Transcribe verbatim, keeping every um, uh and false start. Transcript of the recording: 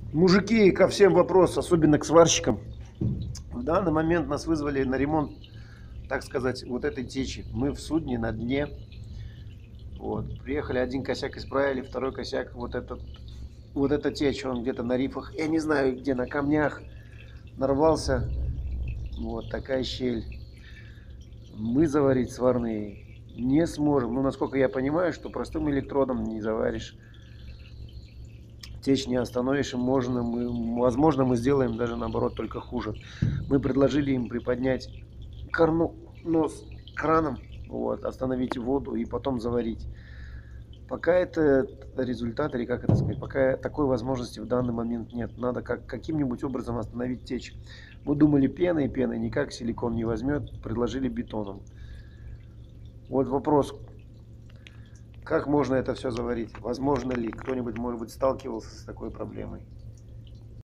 Мужики, ко всем вопрос, особенно к сварщикам. В данный момент нас вызвали на ремонт, так сказать, вот этой течи. Мы в судне на дне. Вот. Приехали, один косяк исправили, второй косяк, вот этот, вот эта течь, он где-то на рифах, я не знаю где, на камнях нарвался. Вот такая щель. Мы заварить сварные не сможем. Ну, насколько я понимаю, что простым электродом не заваришь. Течь не остановишь, и можно мы, возможно, мы сделаем даже наоборот только хуже. Мы предложили им приподнять корну, нос краном, вот, остановить воду и потом заварить. Пока это результат, или как это сказать, пока такой возможности в данный момент нет. Надо как, каким-нибудь образом остановить течь. Мы думали пеной, пеной никак силикон не возьмет, предложили бетоном. Вот вопрос, как можно это все заварить? Возможно ли? Кто-нибудь, может быть, сталкивался с такой проблемой?